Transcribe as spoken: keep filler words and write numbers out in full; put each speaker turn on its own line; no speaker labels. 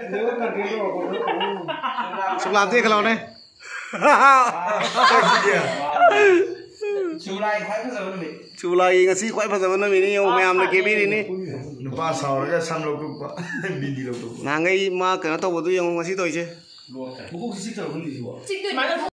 Sùng làm thế cái nào này?
Chú lai khoái bây giờ nó bị.
Chú lai ngasi khoái bây giờ nó bị đi ông em này kia biết đi ní.
Nupa sao ra sam lộc lộc ba, bindi lộc lộc.
Nàng ấy mà cái nó tàu bự tôi ngasi tôi chứ.
Buku sih terus bindi juga.